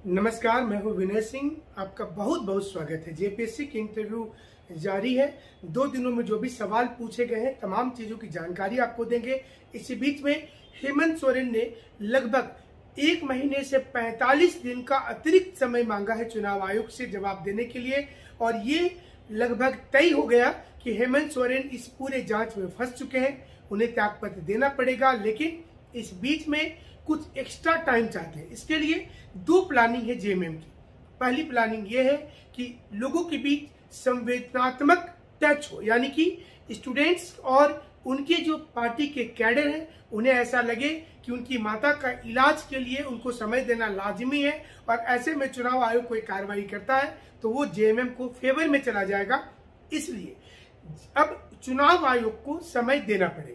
नमस्कार, मैं हूं विनय सिंह। आपका बहुत बहुत स्वागत है। जेपीएससी की इंटरव्यू जारी है। 2 दिनों में जो भी सवाल पूछे गए हैं तमाम चीजों की जानकारी आपको देंगे। इसी बीच में हेमंत सोरेन ने लगभग 1 महीने से 45 दिन का अतिरिक्त समय मांगा है चुनाव आयोग से जवाब देने के लिए, और ये लगभग तय हो गया कि हेमंत सोरेन इस पूरे जांच में फंस चुके हैं। उन्हें त्यागपत्र देना पड़ेगा, लेकिन इस बीच में कुछ एक्स्ट्रा टाइम चाहते हैं। इसके लिए 2 प्लानिंग है जेएमएम की। पहली प्लानिंग ये है कि लोगों के बीच संवेदनात्मक टच हो, यानी कि स्टूडेंट्स और उनके जो पार्टी के कैडर हैं उन्हें ऐसा लगे कि उनकी माता का इलाज के लिए उनको समय देना लाजिमी है, और ऐसे में चुनाव आयोग कोई कार्रवाई करता है तो वो जेएमएम को फेवर में चला जाएगा। इसलिए अब चुनाव आयोग को समय देना पड़ेगा।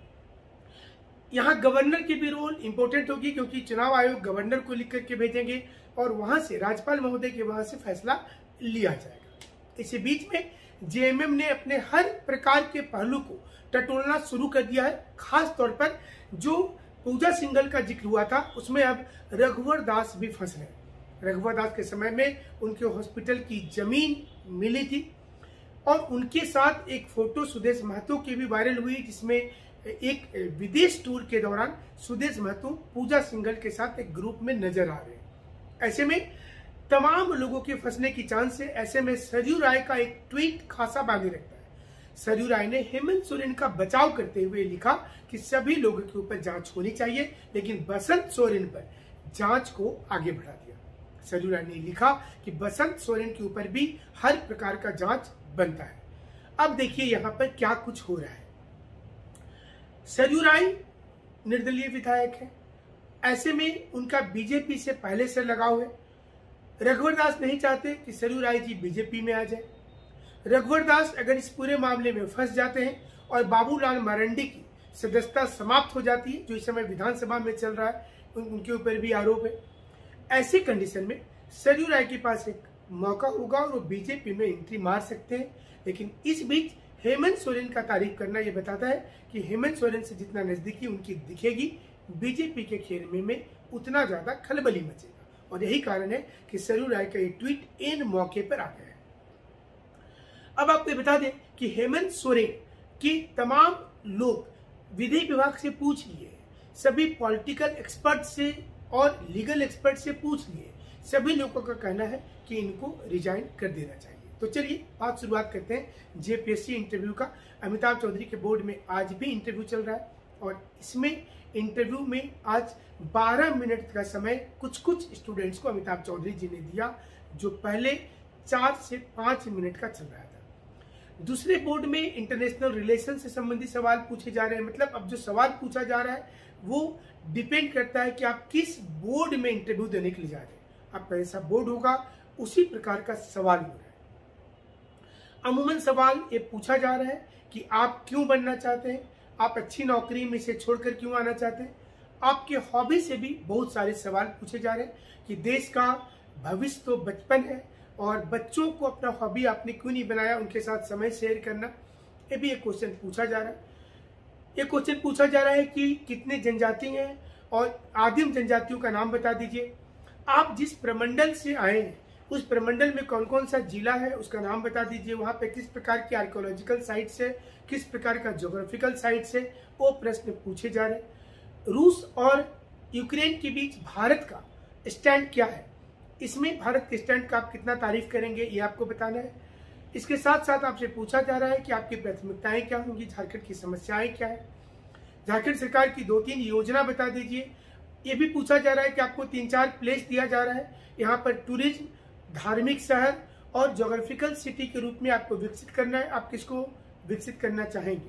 यहाँ गवर्नर की भी रोल इंपॉर्टेंट होगी, क्योंकि चुनाव आयोग गवर्नर को लिख करके भेजेंगे और वहां से राज्यपाल महोदय के वहां से फैसला लिया जाएगा। इसी बीच में जेएमएम ने अपने हर प्रकार के पहलू को टटोलना शुरू कर दिया है। खास तौर पर जो पूजा सिंघल का जिक्र हुआ था उसमें अब रघुवर दास भी फंस रहे। रघुवर दास के समय में उनके हॉस्पिटल की जमीन मिली थी, और उनके साथ एक फोटो सुदेश महतो की भी वायरल हुई, जिसमें एक विदेश टूर के दौरान सुदेश महतो पूजा सिंघल के साथ एक ग्रुप में नजर आ रहे हैं। ऐसे में तमाम लोगों के फंसने की चांस है। ऐसे में सरयू राय का एक ट्वीट खासा मायने रखता है। सरयू राय ने हेमंत सोरेन का बचाव करते हुए लिखा कि सभी लोगों के ऊपर जांच होनी चाहिए, लेकिन बसंत सोरेन पर जांच को आगे बढ़ा दिया। सरयू राय ने लिखा कि बसंत सोरेन के ऊपर भी हर प्रकार का जांच बनता है। अब देखिए यहाँ पर क्या कुछ हो रहा है। सरयू राय निर्दलीय विधायक है, ऐसे में उनका बीजेपी से पहले से लगाव है। रघुवर दास नहीं चाहते कि सरयू राय जी बीजेपी में आ जाए। रघुवर दास अगर इस पूरे मामले में फंस जाते हैं और बाबूलाल मरांडी की सदस्यता समाप्त हो जाती है, जो इस समय विधानसभा में चल रहा है, उनके ऊपर भी आरोप है। ऐसी कंडीशन में सरयू राय के पास एक मौका होगा और वो बीजेपी में एंट्री मार सकते हैं। लेकिन इस बीच हेमंत सोरेन का तारीफ करना यह बताता है कि हेमंत सोरेन से जितना नजदीकी उनकी दिखेगी, बीजेपी के खेमे में उतना ज्यादा खलबली मचेगा, और यही कारण है कि सरयू राय का ये ट्वीट इन मौके पर आ गया है। अब आपको बता दें कि हेमंत सोरेन की तमाम लोग विधि विभाग से पूछ लिए, सभी पॉलिटिकल एक्सपर्ट से और लीगल एक्सपर्ट से पूछ लिए। सभी लोगों का कहना है कि इनको रिजाइन कर देना चाहिए। तो चलिए बात शुरुआत करते हैं जेपीएससी इंटरव्यू का। अमिताभ चौधरी के बोर्ड में आज भी इंटरव्यू चल रहा है, और इसमें इंटरव्यू में आज 12 मिनट का समय कुछ स्टूडेंट्स को अमिताभ चौधरी जी ने दिया, जो पहले 4 से 5 मिनट का चल रहा था। दूसरे बोर्ड में इंटरनेशनल रिलेशन से संबंधित सवाल पूछे जा रहे हैं। मतलब अब जो सवाल पूछा जा रहा है वो डिपेंड करता है कि आप किस बोर्ड में इंटरव्यू देने के लिए जा रहे हैं। आपका ऐसा बोर्ड होगा उसी प्रकार का सवाल हो रहा है। अमूमन सवाल ये पूछा जा रहा है कि आप क्यों बनना चाहते हैं, आप अच्छी नौकरी में से छोड़कर क्यों आना चाहते हैं। आपके हॉबी से भी बहुत सारे सवाल पूछे जा रहे हैं कि देश का भविष्य तो बचपन है, और बच्चों को अपना हॉबी आपने क्यों नहीं बनाया, उनके साथ समय शेयर करना, ये भी एक क्वेश्चन पूछा जा रहा है। ये क्वेश्चन पूछा जा रहा है कि कितने जनजाति हैं और आदिम जनजातियों का नाम बता दीजिए। आप जिस प्रमंडल से आए हैं उस प्रमंडल में कौन कौन सा जिला है उसका नाम बता दीजिए। वहां पे किस प्रकार की आर्कियोलॉजिकल साइट्स है, किस प्रकार का ज्योग्राफिकल साइट्स है, वो प्रश्न पूछे जा रहे हैं। रूस और यूक्रेन के बीच भारत का स्टैंड क्या है, इसमें भारत के स्टैंड का आप कितना तारीफ करेंगे, ये आपको बताना है। इसके साथ साथ आपसे पूछा जा रहा है कि आपकी प्राथमिकताएं क्या होंगी, झारखंड की समस्याएं क्या है, झारखंड सरकार की 2-3 योजना बता दीजिए। ये भी पूछा जा रहा है कि आपको 3-4 प्लेस दिया जा रहा है, यहाँ पर टूरिज्म, धार्मिक शहर और ज्योग्राफिकल सिटी के रूप में आपको विकसित करना है। आप किसको विकसित करना चाहेंगे,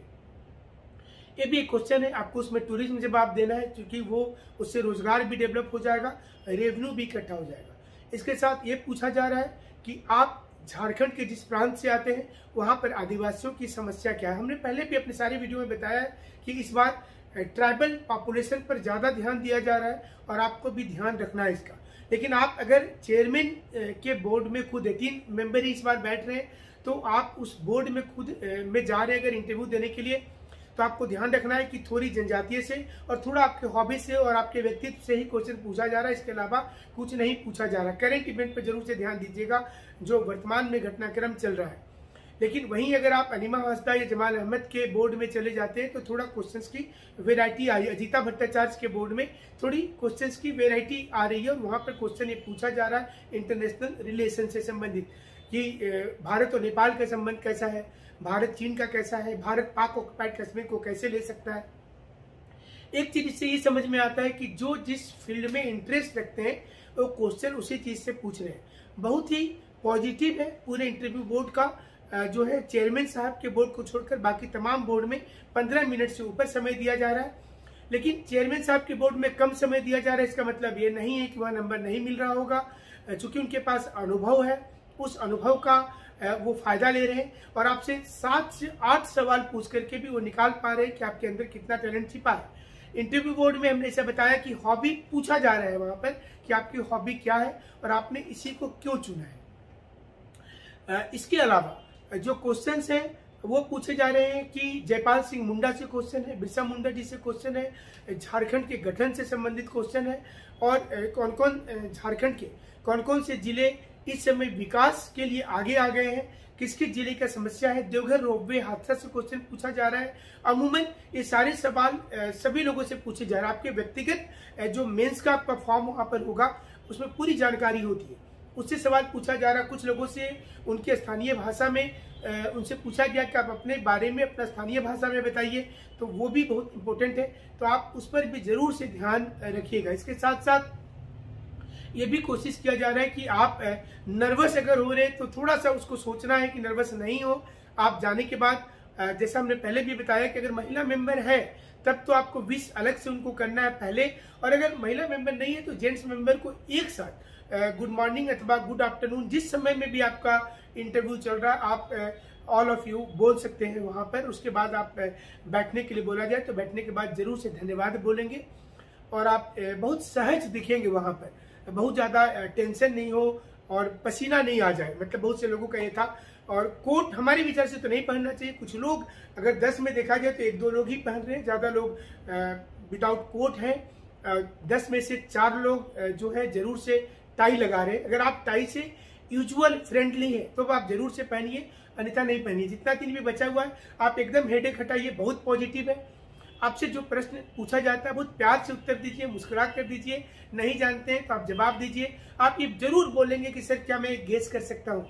ये भी एक क्वेश्चन है। आपको उसमें टूरिज्म जवाब देना है, क्योंकि वो उससे रोजगार भी डेवलप हो जाएगा, रेवेन्यू भी इकट्ठा हो जाएगा। इसके साथ ये पूछा जा रहा है कि आप झारखंड के जिस प्रांत से आते हैं वहां पर आदिवासियों की समस्या क्या है। हमने पहले भी अपने सारे वीडियो में बताया है कि इस बार ट्राइबल पॉपुलेशन पर ज्यादा ध्यान दिया जा रहा है, और आपको भी ध्यान रखना है इसका। लेकिन आप अगर चेयरमैन के बोर्ड में खुद 3 मेंबर ही इस बार बैठ रहे हैं, तो आप उस बोर्ड में खुद में जा रहे हैं अगर इंटरव्यू देने के लिए, तो आपको ध्यान रखना है कि थोड़ी जनजातीय से और थोड़ा आपके हॉबी से और आपके व्यक्तित्व से ही क्वेश्चन पूछा जा रहा है, इसके अलावा कुछ नहीं पूछा जा रहा। करंट इवेंट पर जरूर से ध्यान दीजिएगा जो वर्तमान में घटनाक्रम चल रहा है। लेकिन वहीं अगर आप अनिमा हंसदा या जमाल अहमद के बोर्ड में चले जाते हैं तो थोड़ा क्वेश्चंस की वेराइटी आई। अजीता भट्टाचार्य के बोर्ड में थोड़ी क्वेश्चंस की वेराइटी आ रही है और वहां पर क्वेश्चन ये पूछा जा रहा है इंटरनेशनल रिलेशन से संबंधित कि भारत और नेपाल का संबंध कैसा है, भारत चीन का कैसा है, भारत पाक ऑक्युपाइड कश्मीर को कैसे ले सकता है। एक चीज इससे ये समझ में आता है कि जो जिस फील्ड में इंटरेस्ट रखते हैं वो क्वेश्चन उसी चीज से पूछ रहे हैं। बहुत ही पॉजिटिव है पूरे इंटरव्यू बोर्ड का जो है। चेयरमैन साहब के बोर्ड को छोड़कर बाकी तमाम बोर्ड में 15 मिनट से ऊपर समय दिया जा रहा है, लेकिन चेयरमैन साहब के बोर्ड में कम समय दिया जा रहा है। इसका मतलब ये नहीं है कि वह नंबर नहीं मिल रहा होगा, चूंकि उनके पास अनुभव है, उस अनुभव का वो फायदा ले रहे हैं और आपसे 7 से 8 सवाल पूछ करके भी वो निकाल पा रहे हैं कि आपके अंदर कितना टैलेंट छिपा है। इंटरव्यू बोर्ड में हमने ऐसा बताया कि हॉबी पूछा जा रहा है वहां पर कि आपकी हॉबी क्या है और आपने इसी को क्यों चुना है। इसके अलावा जो क्वेश्चंस हैं वो पूछे जा रहे हैं कि जयपाल सिंह मुंडा से क्वेश्चन है, बिरसा मुंडा जी से क्वेश्चन है, झारखंड के गठन से संबंधित क्वेश्चन है और कौन कौन झारखंड के कौन कौन से जिले इस समय विकास के लिए आगे आ गए हैं, किसके जिले का समस्या है, देवघर रोपवे हादसा से क्वेश्चन पूछा जा रहा है। अमूमन ये सारे सवाल सभी लोगों से पूछे जा रहे हैं। आपके व्यक्तिगत जो मेंस का आपका फॉर्म वहां पर होगा उसमें पूरी जानकारी होती है, उससे सवाल पूछा जा रहा है। कुछ लोगों से उनके स्थानीय भाषा में उनसे पूछा गया कि आप अपने बारे में अपना स्थानीय भाषा में बताइए, तो वो भी बहुत इंपॉर्टेंट है, तो आप उस पर भी जरूर से ध्यान रखिएगा। इसके साथ साथ ये भी कोशिश किया जा रहा है कि आप नर्वस अगर हो रहे तो थोड़ा सा उसको सोचना है कि नर्वस नहीं हो। आप जाने के बाद जैसा हमने पहले भी बताया कि अगर महिला मेंबर है तब तो आपको विश अलग से उनको करना है पहले, और अगर महिला मेंबर नहीं है तो जेंट्स मेंबर को एक साथ गुड मॉर्निंग अथवा गुड आफ्टरनून जिस समय में भी आपका इंटरव्यू चल रहा है आप ऑल ऑफ यू बोल सकते हैं वहां पर। उसके बाद आप बैठने के लिए बोला जाए तो बैठने के बाद जरूर से धन्यवाद बोलेंगे और आप बहुत सहज दिखेंगे वहां पर, बहुत ज्यादा टेंशन नहीं हो और पसीना नहीं आ जाए। मतलब बहुत से लोगों का ये था। और कोट हमारे विचार से तो नहीं पहनना चाहिए, कुछ लोग अगर 10 में देखा जाए तो 1-2 लोग ही पहन रहे हैं, ज्यादा लोग विदाउट कोट है। 10 में से 4 लोग जो है जरूर से टाई लगा रहे हैं। अगर आप टाई से यूजुअल फ्रेंडली है तो आप जरूर से पहनिए, अन्यथा नहीं पहनिए। जितना दिन भी बचा हुआ है आप एकदम हेडेक हटाइए, बहुत पॉजिटिव है। आपसे जो प्रश्न पूछा जाता है बहुत प्यार से उत्तर दीजिए, मुस्कुरा कर दीजिए। नहीं जानते हैं तो आप जवाब दीजिए। आप ये जरूर बोलेंगे कि सर क्या मैं गेस कर सकता हूँ।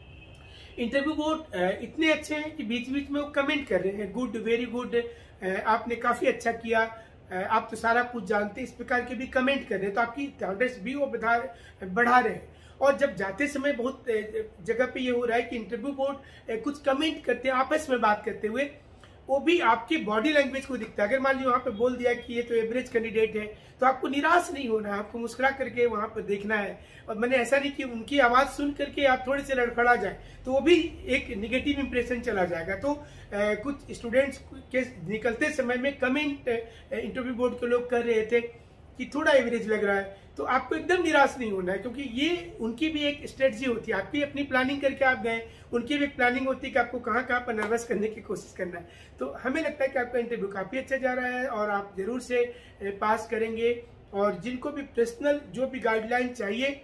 इंटरव्यू बोर्ड इतने अच्छे हैं कि बीच बीच में वो कमेंट कर रहे हैं, गुड, वेरी गुड, आपने काफी अच्छा किया, आप तो सारा कुछ जानते हैं, इस प्रकार के भी कमेंट कर रहे हैं। तो आपकी स्टैंडर्ड्स भी वो बढ़ा रहे हैं। और जब जाते समय बहुत जगह पे ये हो रहा है कि इंटरव्यू बोर्ड कुछ कमेंट करते हैं आपस में बात करते हुए, वो भी आपकी बॉडी लैंग्वेज को दिखता है। अगर मान लीजिए वहां पे बोल दिया कि ये तो एवरेज कैंडिडेट है तो आपको निराश नहीं होना है, आपको मुस्कुरा करके वहां पर देखना है। और मैंने ऐसा नहीं कि उनकी आवाज सुन करके आप थोड़े से लड़खड़ा जाए तो वो भी एक निगेटिव इंप्रेशन चला जाएगा। तो कुछ स्टूडेंट्स के निकलते समय में कमेंट इंटरव्यू बोर्ड के लोग कर रहे थे कि थोड़ा एवरेज लग रहा है, तो आपको एकदम निराश नहीं होना है, क्योंकि ये उनकी भी एक स्ट्रेटजी होती है। आपकी अपनी प्लानिंग करके आप गए, उनकी भी एक प्लानिंग होती है कि आपको कहाँ कहाँ पर नर्वस करने की कोशिश करना है। तो हमें लगता है कि आपका इंटरव्यू काफी अच्छा जा रहा है और आप जरूर से पास करेंगे। और जिनको भी पर्सनल जो भी गाइडलाइन चाहिए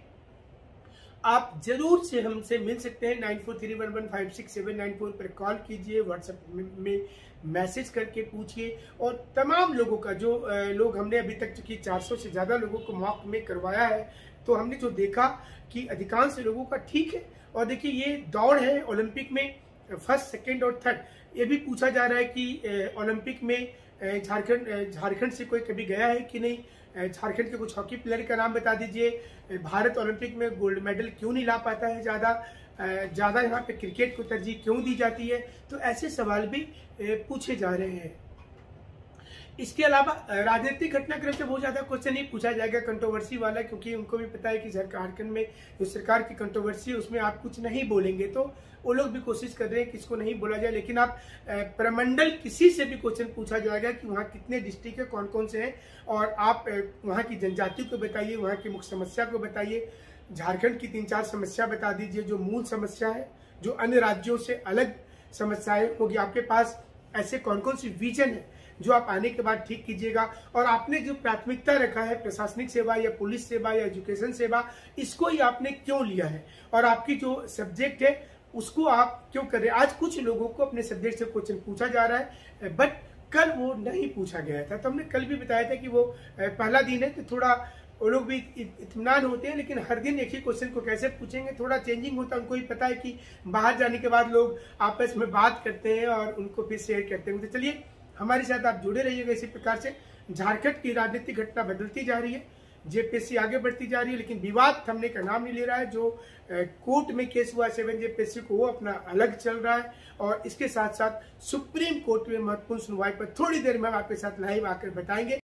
आप जरूर से हमसे मिल सकते हैं। 9431156794 पर कॉल कीजिए, व्हाट्सएप में मैसेज करके पूछिए। और तमाम लोगों का जो लोग हमने अभी तक चूंकि 400 से ज्यादा लोगों को मॉक में करवाया है, तो हमने जो देखा कि अधिकांश लोगों का ठीक है। और देखिए ये दौड़ है ओलंपिक में, फर्स्ट, सेकंड और थर्ड। ये भी पूछा जा रहा है कि ओलंपिक में झारखंड से कोई कभी गया है कि नहीं, झारखंड के कुछ हॉकी प्लेयर का नाम बता दीजिए, भारत ओलंपिक में गोल्ड मेडल क्यों नहीं ला पाता है, ज्यादा यहाँ पे क्रिकेट को तरजीह क्यों दी जाती है। तो ऐसे सवाल भी पूछे जा रहे हैं। इसके अलावा राजनीतिक घटनाक्रम से बहुत ज्यादा क्वेश्चन नहीं पूछा जाएगा कंट्रोवर्सी वाला, क्योंकि उनको भी पता है कि झारखंड में जो सरकार की कंट्रोवर्सी है उसमें आप कुछ नहीं बोलेंगे, तो वो लोग भी कोशिश कर रहे हैं कि इसको नहीं बोला जाए। लेकिन आप प्रमंडल किसी से भी क्वेश्चन पूछा जाएगा कि वहाँ कितने डिस्ट्रिक्ट है, कौन कौन से हैं, और आप वहाँ की जनजाति को बताइए, वहाँ की मुख्य समस्या को बताइए। झारखंड की 3-4 समस्या बता दीजिए जो मूल समस्या है, जो अन्य राज्यों से अलग समस्याएं होगी। आपके पास ऐसे कौन कौन सी विजन है जो आप आने के बाद ठीक कीजिएगा, और आपने जो प्राथमिकता रखा है प्रशासनिक सेवा या पुलिस सेवा या एजुकेशन सेवा, इसको ही आपने क्यों लिया है, और आपकी जो सब्जेक्ट है उसको आप क्यों कर रहे हैं। आज कुछ लोगों को अपने सब्जेक्ट से क्वेश्चन पूछा जा रहा है, बट कल वो नहीं पूछा गया था। तो हमने कल भी बताया था कि वो पहला दिन है तो थोड़ा वो लोग भी इत्मीनान होते हैं, लेकिन हर दिन एक ही क्वेश्चन को कैसे पूछेंगे, थोड़ा चेंजिंग होता है। उनको ही पता है कि बाहर जाने के बाद लोग आपस में बात करते हैं और उनको फिर शेयर करते हैं। तो चलिए हमारे साथ आप जुड़े रहिएगा इसी प्रकार से। झारखंड की राजनीतिक घटना बदलती जा रही है, जेपीएससी आगे बढ़ती जा रही है, लेकिन विवाद थमने का नाम नहीं ले रहा है। जो कोर्ट में केस हुआ 7 जेपीएससी को, वो अपना अलग चल रहा है, और इसके साथ साथ सुप्रीम कोर्ट में महत्वपूर्ण सुनवाई पर थोड़ी देर में हम आपके साथ लाइव आकर बताएंगे।